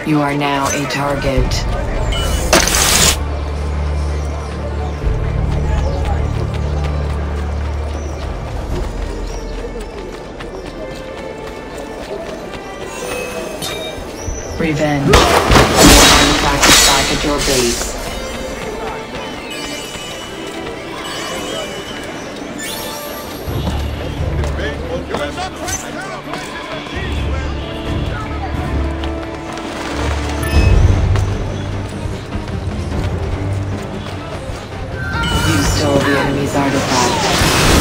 You are now a target. Revenge. Artifact is back at your base. You stole the enemy's artifact.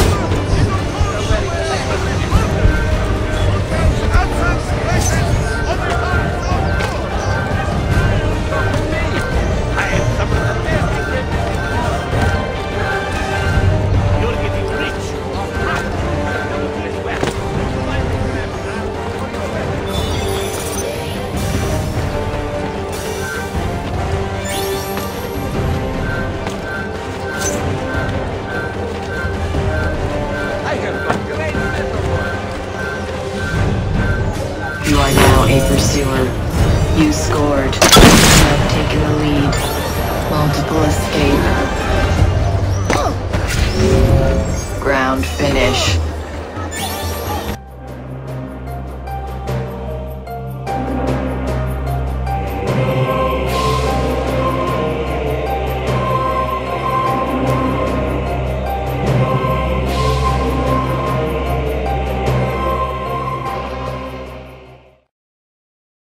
You are now a pursuer. You scored. You have taken the lead. Multiple escape. Ground finish.